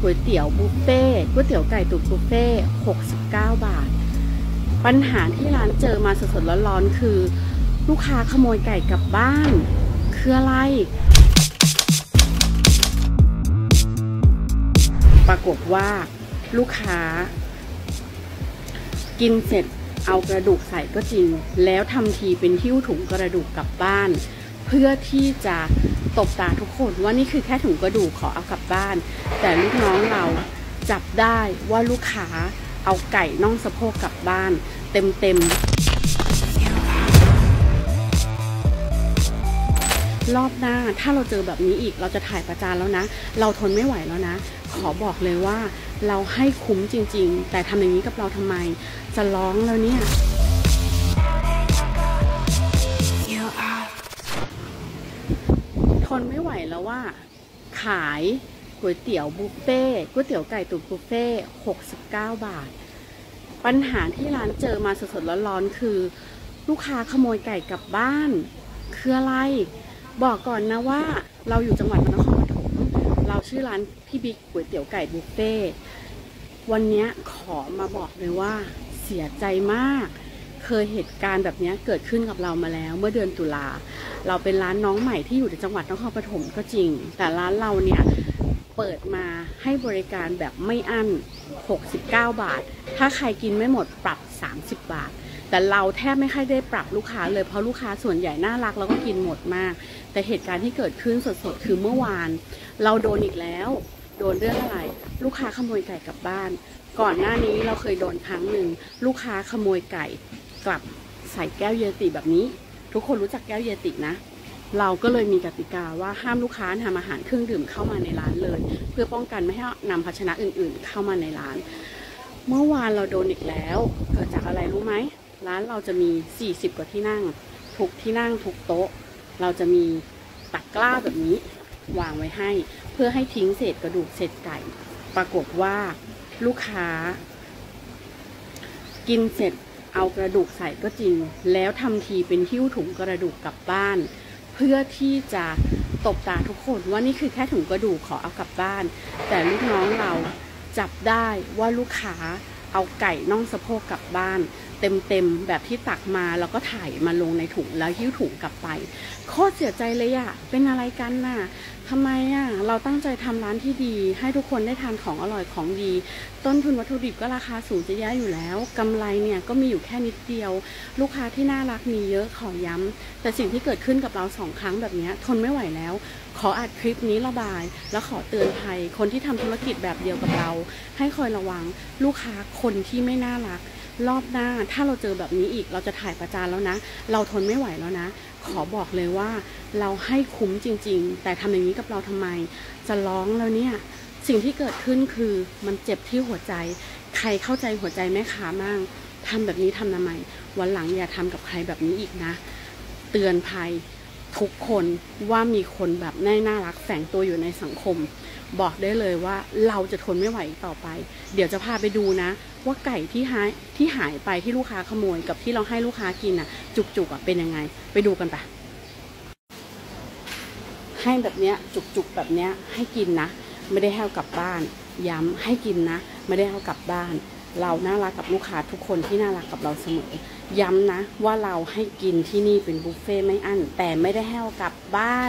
ก๋วยเตี๋ยวบุฟเฟ่ก๋วยเตี๋ยวไก่ตุ๋นบุฟเฟ่69 บาทปัญหาที่ร้านเจอมาสดๆร้อนๆคือลูกค้าขโมยไก่กลับบ้านคืออะไรปรากฏว่าลูกค้ากินเสร็จเอากระดูกใส่ก็จริงแล้วทำทีเป็นหิ้วถุงกระดูกกลับบ้านเพื่อที่จะตบตาทุกคนว่านี่คือแค่ถุงกระดูกขอเอากลับบ้านแต่ลูกน้องเราจับได้ว่าลูกค้าเอาไก่น่องสะโพกกลับบ้านเต็มรอบหน้าถ้าเราเจอแบบนี้อีกเราจะถ่ายประจานแล้วนะเราทนไม่ไหวแล้วนะขอบอกเลยว่าเราให้คุ้มจริงๆแต่ทำอย่างนี้กับเราทำไมจะร้องแล้วเนี่ยทนไม่ไหวแล้วว่าขายก๋วยเตี๋ยวบุฟเฟ่ก๋วยเตี๋ยวไก่ตุ๋นบุฟเฟ่69 บาทปัญหาที่ร้านเจอมาสดๆร้อนๆคือลูกค้าขโมยไก่กลับบ้านคืออะไรบอกก่อนนะว่าเราอยู่จังหวัดนครปฐมเราชื่อร้านพี่บิ๊กก๋วยเตี๋ยวไก่บุฟเฟ่วันนี้ขอมาบอกเลยว่าเสียใจมากเคยเหตุการณ์แบบนี้เกิดขึ้นกับเรามาแล้วเมื่อเดือนตุลาเราเป็นร้านน้องใหม่ที่อยู่ในจังหวัดนครปฐมก็จริงแต่ร้านเราเนี่ยเปิดมาให้บริการแบบไม่อั้น69 บาทถ้าใครกินไม่หมดปรับ30 บาทแต่เราแทบไม่ค่อยได้ปรับลูกค้าเลยเพราะลูกค้าส่วนใหญ่น่ารักแล้วก็กินหมดมากแต่เหตุการณ์ที่เกิดขึ้นสดๆคือเมื่อวานเราโดนอีกแล้วโดนเรื่องอะไรลูกค้าขโมยไก่กลับบ้านก่อนหน้านี้เราเคยโดนครั้งหนึ่งลูกค้าขโมยไก่กลับใส่แก้วเยติแบบนี้ทุกคนรู้จักแก้วเยตินะเราก็เลยมีกติกาว่าห้ามลูกค้าทำอาหารเครื่องดื่มเข้ามาในร้านเลยเพื่อป้องกันไม่ให้นำภาชนะอื่นๆเข้ามาในร้านเมื่อวานเราโดนอีกแล้วเกิดจากอะไรรู้ไหมร้านเราจะมี40 กว่าที่นั่งทุกที่นั่งทุกโต๊ะเราจะมีตะกร้าแบบนี้วางไว้ให้เพื่อให้ทิ้งเศษกระดูกเศษไก่ปรากฏว่าลูกค้ากินเสร็จเอากระดูกใส่ก็จริงแล้วทำทีเป็นหิ้วถุงกระดูกกลับบ้านเพื่อที่จะตบตาทุกคนว่านี่คือแค่ถุงกระดูกขอเอากลับบ้านแต่ลูกน้องเราจับได้ว่าลูกค้าเอาไก่น่องสะโพกกลับบ้านเต็มแบบที่ตักมาแล้วก็ถ่ายมาลงในถุงแล้วหิ้วถุงกลับไปโคตรเสียใจเลยอะเป็นอะไรกันน่ะทำไมอะเราตั้งใจทำร้านที่ดีให้ทุกคนได้ทานของอร่อยของดีต้นทุนวัตถุดิบก็ราคาสูงจะแย่อยู่แล้วกำไรเนี่ยก็มีอยู่แค่นิดเดียวลูกค้าที่น่ารักมีเยอะขอย้ำแต่สิ่งที่เกิดขึ้นกับเรา2 ครั้งแบบนี้ทนไม่ไหวแล้วขออัดคลิปนี้ระบายแล้วขอเตือนภัยคนที่ทำธุรกิจแบบเดียวกับเราให้คอยระวังลูกค้าคนที่ไม่น่ารักรอบหน้าถ้าเราเจอแบบนี้อีกเราจะถ่ายประจานแล้วนะเราทนไม่ไหวแล้วนะขอบอกเลยว่าเราให้คุ้มจริงๆแต่ทำอย่างนี้กับเราทำไมจะร้องแล้วเนี่ยสิ่งที่เกิดขึ้นคือมันเจ็บที่หัวใจใครเข้าใจหัวใจแม่ค้ามั่งทำแบบนี้ทำทำไมวันหลังอย่าทำกับใครแบบนี้อีกนะเตือนภัยทุกคนว่ามีคนแบบน่ารักแฝงตัวอยู่ในสังคมบอกได้เลยว่าเราจะทนไม่ไหวต่อไปเดี๋ยวจะพาไปดูนะว่าไก่ที่หายไปที่ลูกค้าขโมยกับที่เราให้ลูกค้ากินอ่ะจุกๆเป็นยังไงไปดูกันปะให้แบบเนี้ยจุกๆแบบเนี้ยให้กินนะไม่ได้ให้เอากลับบ้านย้ำให้กินนะไม่ได้เอากลับบ้านเราน่ารักกับลูกค้าทุกคนที่น่ารักกับเราเสมอย้ำนะว่าเราให้กินที่นี่เป็นบุฟเฟ่ไม่อั้นแต่ไม่ได้ให้เอากลับบ้าน